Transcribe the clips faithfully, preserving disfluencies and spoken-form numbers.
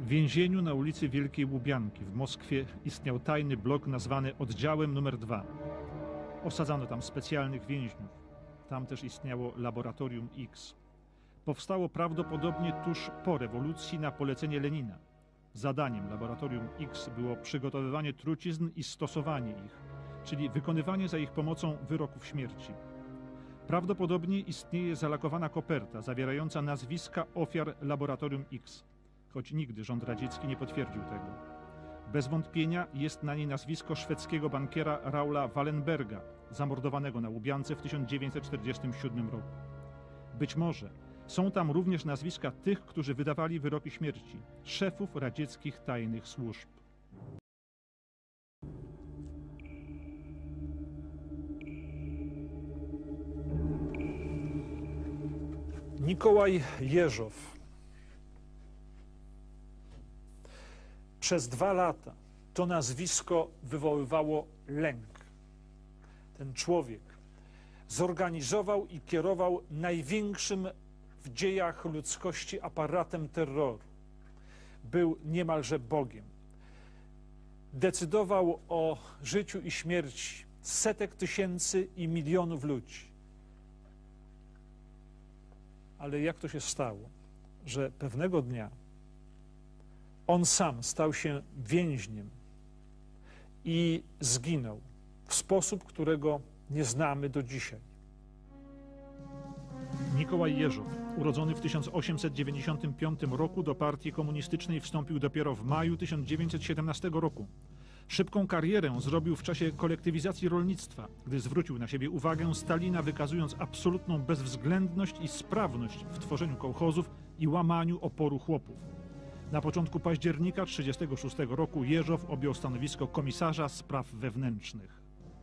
W więzieniu na ulicy Wielkiej Łubianki w Moskwie istniał tajny blok nazwany oddziałem numer dwa. Osadzano tam specjalnych więźniów. Tam też istniało Laboratorium X. Powstało prawdopodobnie tuż po rewolucji na polecenie Lenina. Zadaniem Laboratorium X było przygotowywanie trucizn i stosowanie ich, czyli wykonywanie za ich pomocą wyroków śmierci. Prawdopodobnie istnieje zalakowana koperta zawierająca nazwiska ofiar Laboratorium X, choć nigdy rząd radziecki nie potwierdził tego. Bez wątpienia jest na niej nazwisko szwedzkiego bankiera Raula Wallenberga, zamordowanego na Łubiance w tysiąc dziewięćset czterdziestym siódmym roku. Być może są tam również nazwiska tych, którzy wydawali wyroki śmierci, szefów radzieckich tajnych służb. Nikołaj Jeżow. Przez dwa lata to nazwisko wywoływało lęk. Ten człowiek zorganizował i kierował największym w dziejach ludzkości aparatem terroru. Był niemalże Bogiem. Decydował o życiu i śmierci setek tysięcy i milionów ludzi. Ale jak to się stało, że pewnego dnia on sam stał się więźniem i zginął w sposób, którego nie znamy do dzisiaj? Nikołaj Jeżow, urodzony w tysiąc osiemset dziewięćdziesiątym piątym roku, do partii komunistycznej wstąpił dopiero w maju tysiąc dziewięćset siedemnastego roku. Szybką karierę zrobił w czasie kolektywizacji rolnictwa, gdy zwrócił na siebie uwagę Stalina, wykazując absolutną bezwzględność i sprawność w tworzeniu kołchozów i łamaniu oporu chłopów. Na początku października tysiąc dziewięćset trzydziestego szóstego roku Jeżow objął stanowisko komisarza spraw wewnętrznych.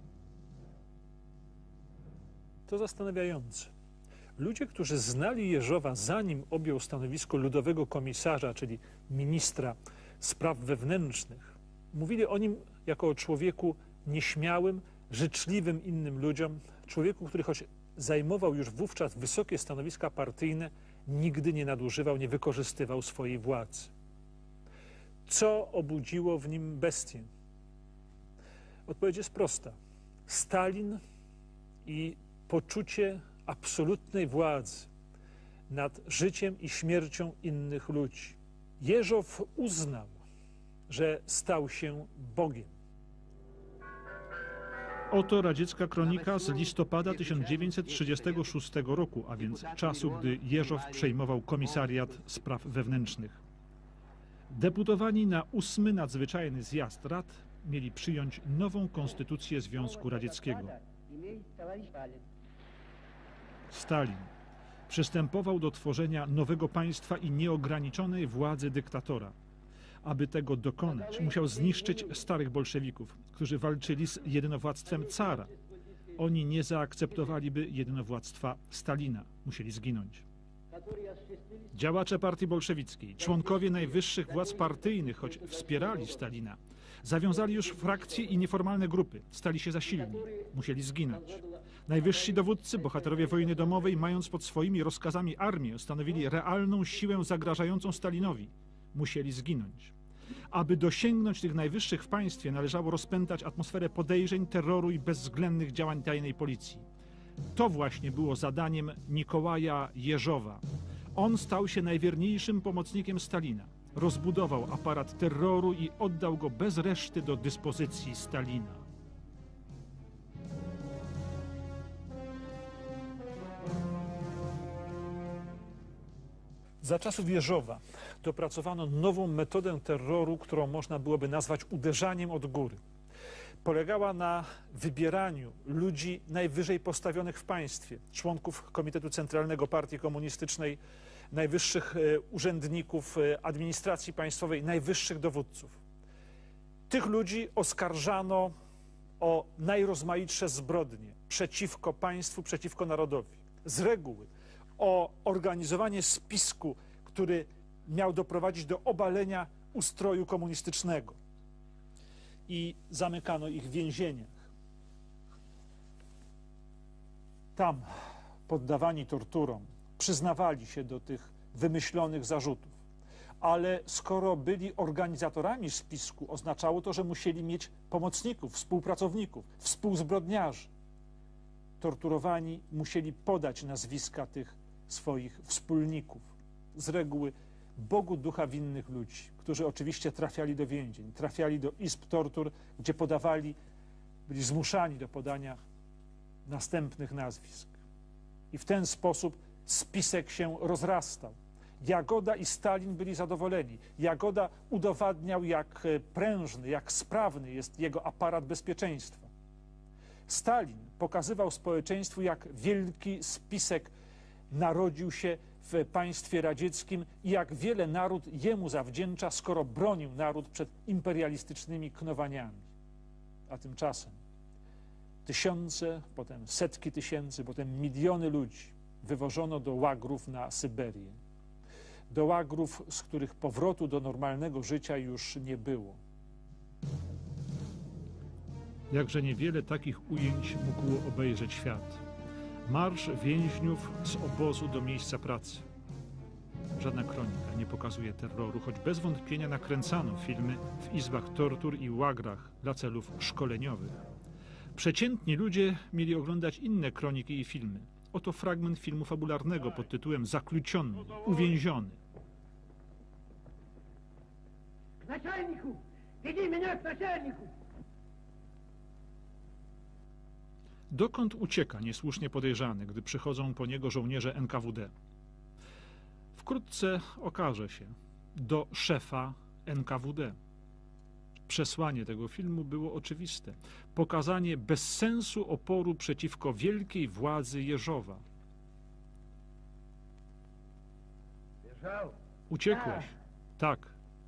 To zastanawiające. Ludzie, którzy znali Jeżowa, zanim objął stanowisko ludowego komisarza, czyli ministra spraw wewnętrznych, mówili o nim jako o człowieku nieśmiałym, życzliwym innym ludziom, człowieku, który choć zajmował już wówczas wysokie stanowiska partyjne, nigdy nie nadużywał, nie wykorzystywał swojej władzy. Co obudziło w nim bestię? Odpowiedź jest prosta. Stalin i poczucie absolutnej władzy nad życiem i śmiercią innych ludzi. Jeżow uznał, że stał się Bogiem. Oto radziecka kronika z listopada tysiąc dziewięćset trzydziestego szóstego roku, a więc czasu, gdy Jeżow przejmował komisariat spraw wewnętrznych. Deputowani na ósmy nadzwyczajny zjazd rad mieli przyjąć nową konstytucję Związku Radzieckiego. Stalin przystępował do tworzenia nowego państwa i nieograniczonej władzy dyktatora. Aby tego dokonać, musiał zniszczyć starych bolszewików, którzy walczyli z jedynowładztwem cara. Oni nie zaakceptowaliby jedynowładztwa Stalina. Musieli zginąć. Działacze partii bolszewickiej, członkowie najwyższych władz partyjnych, choć wspierali Stalina, zawiązali już frakcje i nieformalne grupy, stali się za silni, musieli zginąć. Najwyżsi dowódcy, bohaterowie wojny domowej, mając pod swoimi rozkazami armię, stanowili realną siłę zagrażającą Stalinowi, musieli zginąć. Aby dosięgnąć tych najwyższych w państwie, należało rozpętać atmosferę podejrzeń, terroru i bezwzględnych działań tajnej policji. To właśnie było zadaniem Nikołaja Jeżowa. On stał się najwierniejszym pomocnikiem Stalina. Rozbudował aparat terroru i oddał go bez reszty do dyspozycji Stalina. Za czasów Jeżowa dopracowano nową metodę terroru, którą można byłoby nazwać uderzaniem od góry. Polegała na wybieraniu ludzi najwyżej postawionych w państwie, członków Komitetu Centralnego Partii Komunistycznej, najwyższych urzędników administracji państwowej, najwyższych dowódców. Tych ludzi oskarżano o najrozmaitsze zbrodnie przeciwko państwu, przeciwko narodowi. Z reguły o organizowanie spisku, który miał doprowadzić do obalenia ustroju komunistycznego. I zamykano ich w więzieniach. Tam, poddawani torturom, przyznawali się do tych wymyślonych zarzutów. ale skoro byli organizatorami spisku, oznaczało to, że musieli mieć pomocników, współpracowników, współzbrodniarzy. Torturowani musieli podać nazwiska tych swoich wspólników. Z reguły Bogu ducha winnych ludzi, którzy oczywiście trafiali do więzień, trafiali do izb tortur, gdzie podawali, byli zmuszani do podania następnych nazwisk. I w ten sposób spisek się rozrastał. Jagoda i Stalin byli zadowoleni. Jagoda udowadniał, jak prężny, jak sprawny jest jego aparat bezpieczeństwa. Stalin pokazywał społeczeństwu, jak wielki spisek narodził się w państwie radzieckim i jak wiele naród jemu zawdzięcza, skoro bronił naród przed imperialistycznymi knowaniami. A tymczasem tysiące, potem setki tysięcy, potem miliony ludzi wywożono do łagrów na Syberię. Do łagrów, z których powrotu do normalnego życia już nie było. Jakże niewiele takich ujęć mógł obejrzeć świat. Marsz więźniów z obozu do miejsca pracy. Żadna kronika nie pokazuje terroru, choć bez wątpienia nakręcano filmy w izbach tortur i łagrach dla celów szkoleniowych. Przeciętni ludzie mieli oglądać inne kroniki i filmy. Oto fragment filmu fabularnego pod tytułem Zakluczony, uwięziony. K naczelniku! Веди меня к начальнику! Dokąd ucieka niesłusznie podejrzany, gdy przychodzą po niego żołnierze N K W D? Wkrótce okaże się, do szefa N K W D. Przesłanie tego filmu było oczywiste. Pokazanie bezsensu oporu przeciwko wielkiej władzy Jeżowa. Uciekłeś? Tak.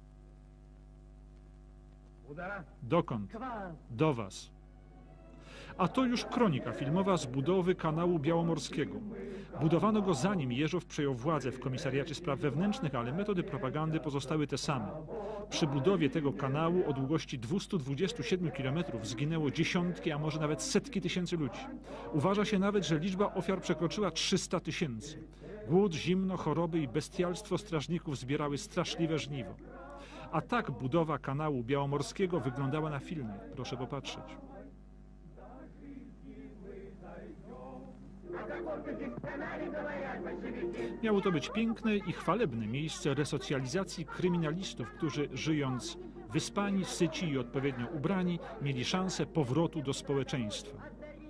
Dokąd? Do was. A to już kronika filmowa z budowy kanału białomorskiego. Budowano go zanim Jeżow przejął władzę w Komisariacie Spraw Wewnętrznych, ale metody propagandy pozostały te same. Przy budowie tego kanału o długości dwustu dwudziestu siedmiu kilometrów zginęło dziesiątki, a może nawet setki tysięcy ludzi. Uważa się nawet, że liczba ofiar przekroczyła trzysta tysięcy. Głód, zimno, choroby i bestialstwo strażników zbierały straszliwe żniwo. A tak budowa kanału białomorskiego wyglądała na filmie. Proszę popatrzeć. Miało to być piękne i chwalebne miejsce resocjalizacji kryminalistów, którzy żyjąc wyspani, syci i odpowiednio ubrani, mieli szansę powrotu do społeczeństwa.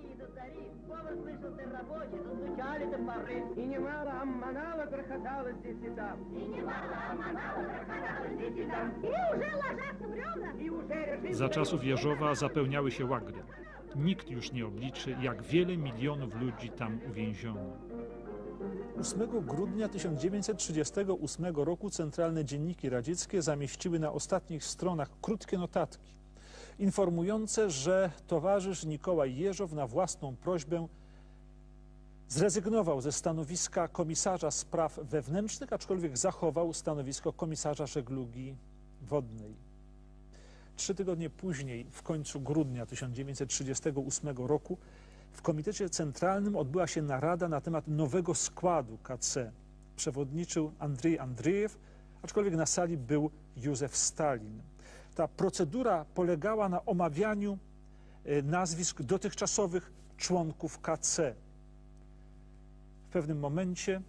Za czasów Jeżowa zapełniały się łagry. Nikt już nie obliczy, jak wiele milionów ludzi tam uwięziono. ósmego grudnia tysiąc dziewięćset trzydziestego ósmego roku centralne dzienniki radzieckie zamieściły na ostatnich stronach krótkie notatki informujące, że towarzysz Nikołaj Jeżow na własną prośbę zrezygnował ze stanowiska komisarza spraw wewnętrznych, aczkolwiek zachował stanowisko komisarza żeglugi wodnej. Trzy tygodnie później, w końcu grudnia tysiąc dziewięćset trzydziestego ósmego roku, w Komitecie Centralnym odbyła się narada na temat nowego składu K C. Przewodniczył Andrzej Andrzejew, aczkolwiek na sali był Józef Stalin. Ta procedura polegała na omawianiu nazwisk dotychczasowych członków K C. W pewnym momencie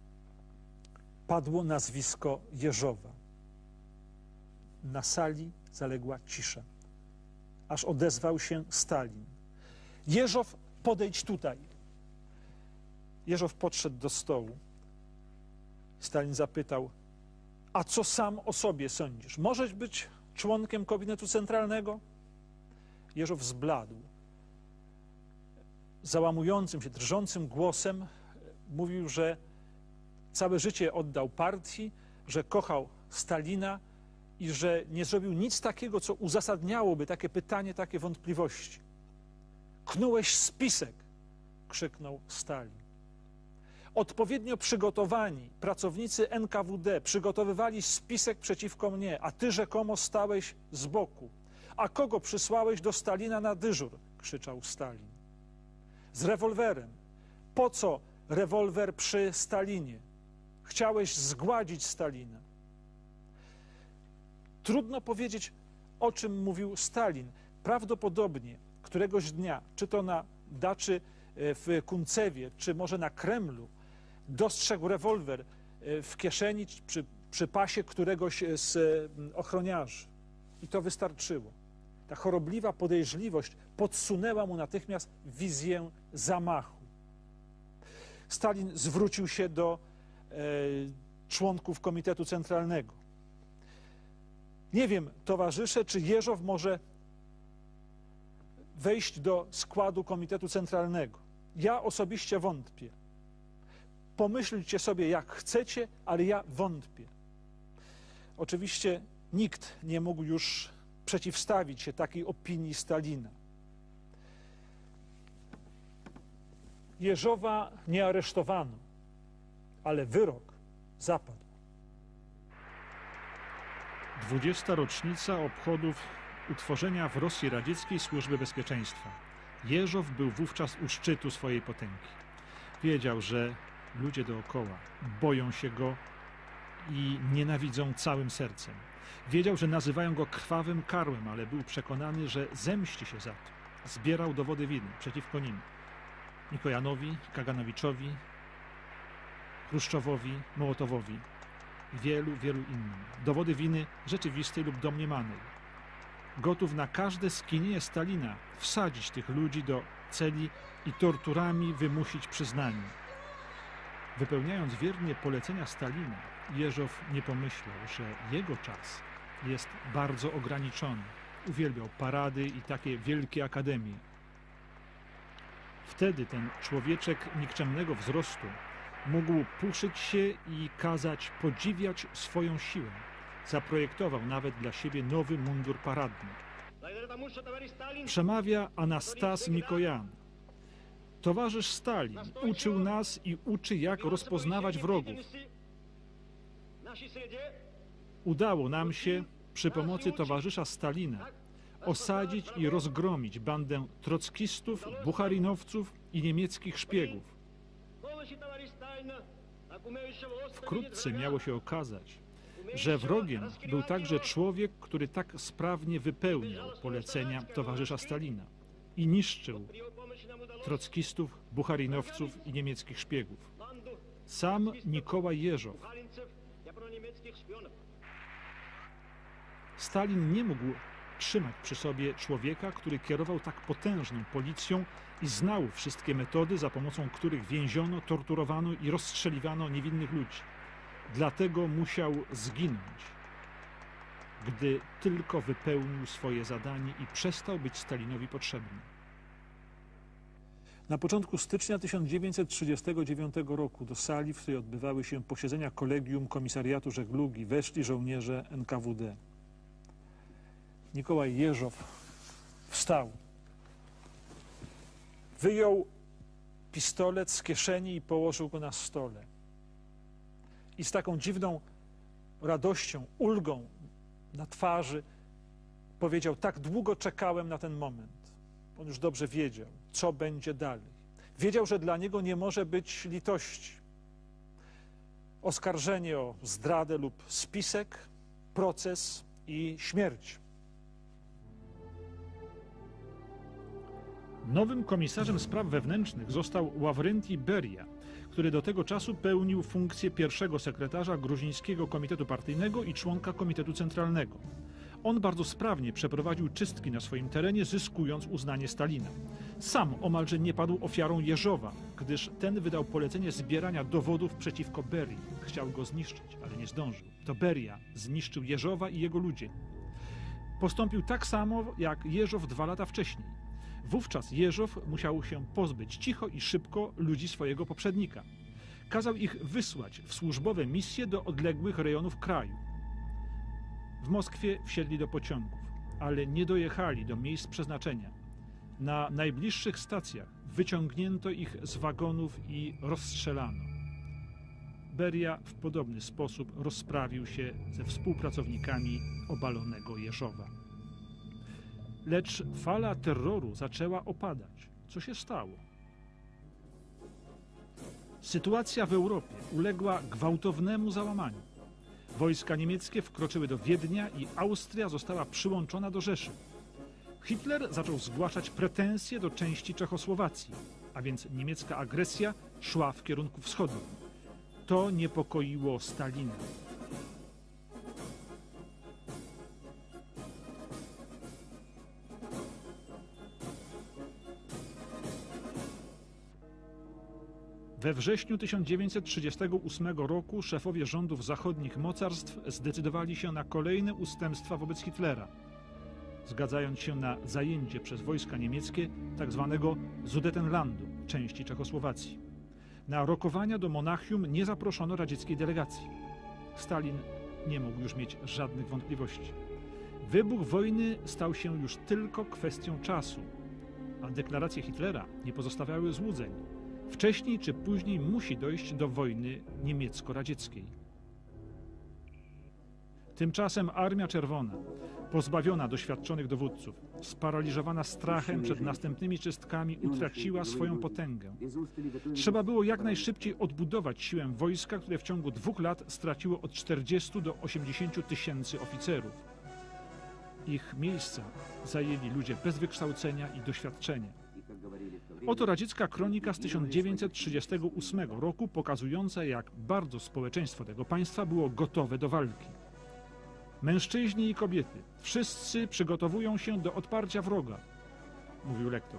padło nazwisko Jeżowa. Na sali zaległa cisza, aż odezwał się Stalin. Jeżow, podejdź tutaj. Jeżow podszedł do stołu. Stalin zapytał, a co sam o sobie sądzisz? Możesz być członkiem Komitetu Centralnego? Jeżow zbladł. Załamującym się, drżącym głosem mówił, że całe życie oddał partii, że kochał Stalina i że nie zrobił nic takiego, co uzasadniałoby takie pytanie, takie wątpliwości. Knułeś spisek, krzyknął Stalin. Odpowiednio przygotowani pracownicy N K W D przygotowywali spisek przeciwko mnie, a ty rzekomo stałeś z boku. A kogo przysłałeś do Stalina na dyżur? Krzyczał Stalin. Z rewolwerem. Po co rewolwer przy Stalinie? Chciałeś zgładzić Stalina. Trudno powiedzieć, o czym mówił Stalin. Prawdopodobnie któregoś dnia, czy to na daczy w Kuncewie, czy może na Kremlu, dostrzegł rewolwer w kieszeni przy, przy pasie któregoś z ochroniarzy. I to wystarczyło. Ta chorobliwa podejrzliwość podsunęła mu natychmiast wizję zamachu. Stalin zwrócił się do e, członków Komitetu Centralnego. Nie wiem, towarzysze, czy Jeżow może wejść do składu Komitetu Centralnego. Ja osobiście wątpię. Pomyślcie sobie, jak chcecie, ale ja wątpię. Oczywiście nikt nie mógł już przeciwstawić się takiej opinii Stalina. Jeżowa nie aresztowano, ale wyrok zapadł. Dwudziesta rocznica obchodów utworzenia w Rosji Radzieckiej Służby Bezpieczeństwa. Jeżow był wówczas u szczytu swojej potęgi. Wiedział, że ludzie dookoła boją się go i nienawidzą całym sercem. Wiedział, że nazywają go krwawym karłem, ale był przekonany, że zemści się za to. Zbierał dowody winy przeciwko nim. Nikojanowi, Kaganowiczowi, Chruszczowowi, Mołotowowi i wielu, wielu innym. Dowody winy rzeczywistej lub domniemanej. Gotów na każde skinienie Stalina wsadzić tych ludzi do celi i torturami wymusić przyznanie. Wypełniając wiernie polecenia Stalina, Jeżow nie pomyślał, że jego czas jest bardzo ograniczony. Uwielbiał parady i takie wielkie akademie. Wtedy ten człowieczek nikczemnego wzrostu mógł puszyć się i kazać podziwiać swoją siłę. Zaprojektował nawet dla siebie nowy mundur paradny. Przemawia Anastas Mikojan. Towarzysz Stalin uczył nas i uczy, jak rozpoznawać wrogów. Udało nam się przy pomocy towarzysza Stalina osadzić i rozgromić bandę trockistów, bucharinowców i niemieckich szpiegów. Wkrótce miało się okazać, że wrogiem był także człowiek, który tak sprawnie wypełniał polecenia towarzysza Stalina i niszczył trockistów, bucharinowców i niemieckich szpiegów. Sam Nikołaj Jeżow. Stalin nie mógł trzymać przy sobie człowieka, który kierował tak potężną policją i znał wszystkie metody, za pomocą których więziono, torturowano i rozstrzeliwano niewinnych ludzi. Dlatego musiał zginąć, gdy tylko wypełnił swoje zadanie i przestał być Stalinowi potrzebny. Na początku stycznia tysiąc dziewięćset trzydziestego dziewiątego roku do sali, w której odbywały się posiedzenia Kolegium Komisariatu Żeglugi, weszli żołnierze N K W D. Nikołaj Jeżow wstał, wyjął pistolet z kieszeni i położył go na stole. I z taką dziwną radością, ulgą na twarzy powiedział: tak długo czekałem na ten moment. On już dobrze wiedział, co będzie dalej. Wiedział, że dla niego nie może być litości. Oskarżenie o zdradę lub spisek, proces i śmierć. Nowym komisarzem spraw wewnętrznych został Ławrentii Beria, który do tego czasu pełnił funkcję pierwszego sekretarza Gruzińskiego Komitetu Partyjnego i członka Komitetu Centralnego. On bardzo sprawnie przeprowadził czystki na swoim terenie, zyskując uznanie Stalina. Sam omalże nie padł ofiarą Jeżowa, gdyż ten wydał polecenie zbierania dowodów przeciwko Berii. Chciał go zniszczyć, ale nie zdążył. To Beria zniszczył Jeżowa i jego ludzie. Postąpił tak samo jak Jeżow dwa lata wcześniej. Wówczas Jeżow musiał się pozbyć cicho i szybko ludzi swojego poprzednika. Kazał ich wysłać w służbowe misje do odległych rejonów kraju. W Moskwie wsiedli do pociągów, ale nie dojechali do miejsc przeznaczenia. Na najbliższych stacjach wyciągnięto ich z wagonów i rozstrzelano. Beria w podobny sposób rozprawił się ze współpracownikami obalonego Jeżowa. Lecz fala terroru zaczęła opadać. Co się stało? Sytuacja w Europie uległa gwałtownemu załamaniu. Wojska niemieckie wkroczyły do Wiednia i Austria została przyłączona do Rzeszy. Hitler zaczął zgłaszać pretensje do części Czechosłowacji, a więc niemiecka agresja szła w kierunku wschodnim. To niepokoiło Stalina. We wrześniu tysiąc dziewięćset trzydziestego ósmego roku szefowie rządów zachodnich mocarstw zdecydowali się na kolejne ustępstwa wobec Hitlera, zgadzając się na zajęcie przez wojska niemieckie tzw. Sudetenlandu, części Czechosłowacji. Na rokowania do Monachium nie zaproszono radzieckiej delegacji. Stalin nie mógł już mieć żadnych wątpliwości. Wybuch wojny stał się już tylko kwestią czasu, a deklaracje Hitlera nie pozostawiały złudzeń. Wcześniej czy później musi dojść do wojny niemiecko-radzieckiej. Tymczasem Armia Czerwona, pozbawiona doświadczonych dowódców, sparaliżowana strachem przed następnymi czystkami, utraciła swoją potęgę. Trzeba było jak najszybciej odbudować siłę wojska, które w ciągu dwóch lat straciło od czterdziestu do osiemdziesięciu tysięcy oficerów. Ich miejsca zajęli ludzie bez wykształcenia i doświadczenia. Oto radziecka kronika z tysiąc dziewięćset trzydziestego ósmego roku, pokazująca, jak bardzo społeczeństwo tego państwa było gotowe do walki. Mężczyźni i kobiety, wszyscy przygotowują się do odparcia wroga, mówił lektor.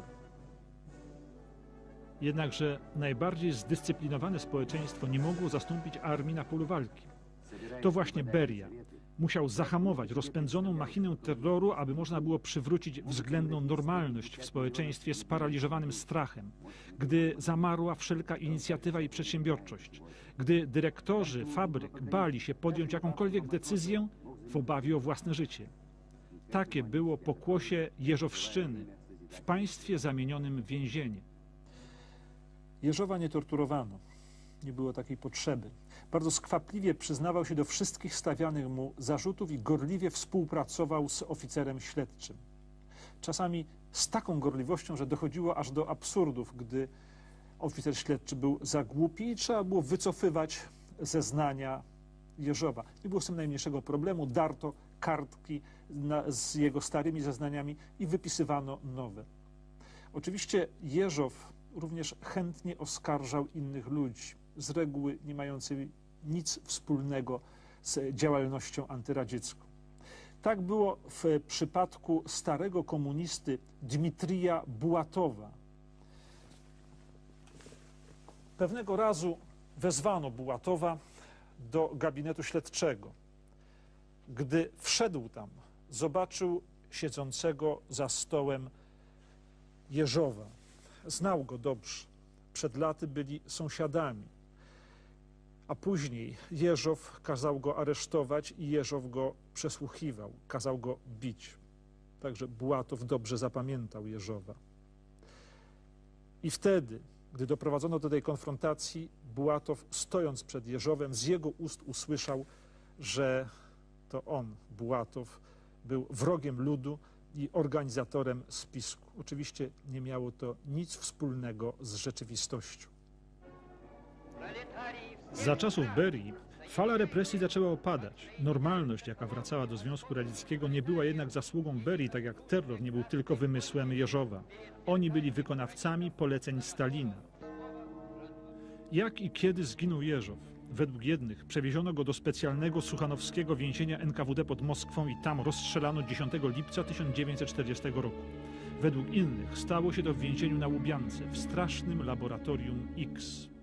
Jednakże najbardziej zdyscyplinowane społeczeństwo nie mogło zastąpić armii na polu walki. To właśnie Beria musiał zahamować rozpędzoną machinę terroru, aby można było przywrócić względną normalność w społeczeństwie sparaliżowanym strachem, gdy zamarła wszelka inicjatywa i przedsiębiorczość, gdy dyrektorzy fabryk bali się podjąć jakąkolwiek decyzję w obawie o własne życie. Takie było pokłosie Jeżowszczyny, w państwie zamienionym w więzienie. Jeżowa nie torturowano. Nie było takiej potrzeby. Bardzo skwapliwie przyznawał się do wszystkich stawianych mu zarzutów i gorliwie współpracował z oficerem śledczym. Czasami z taką gorliwością, że dochodziło aż do absurdów, gdy oficer śledczy był za głupi i trzeba było wycofywać zeznania Jeżowa. Nie było z tym najmniejszego problemu. Darto kartki na, z jego starymi zeznaniami i wypisywano nowe. Oczywiście Jeżow również chętnie oskarżał innych ludzi, z reguły nie mających nic wspólnego z działalnością antyradziecką. Tak było w przypadku starego komunisty Dmitrija Bułatowa. Pewnego razu wezwano Bułatowa do gabinetu śledczego. Gdy wszedł tam, zobaczył siedzącego za stołem Jeżowa. Znał go dobrze. Przed laty byli sąsiadami. A później Jeżow kazał go aresztować i Jeżow go przesłuchiwał. Kazał go bić. Także Bułatow dobrze zapamiętał Jeżowa. I wtedy, gdy doprowadzono do tej konfrontacji, Bułatow, stojąc przed Jeżowem, z jego ust usłyszał, że to on, Bułatow, był wrogiem ludu i organizatorem spisku. Oczywiście nie miało to nic wspólnego z rzeczywistością. Za czasów Berii fala represji zaczęła opadać. Normalność, jaka wracała do Związku Radzieckiego, nie była jednak zasługą Berii, tak jak terror nie był tylko wymysłem Jeżowa. Oni byli wykonawcami poleceń Stalina. Jak i kiedy zginął Jeżow? Według jednych przewieziono go do specjalnego suchanowskiego więzienia N K W D pod Moskwą i tam rozstrzelano dziesiątego lipca tysiąc dziewięćset czterdziestego roku. Według innych stało się to w więzieniu na Łubiance, w strasznym laboratorium X.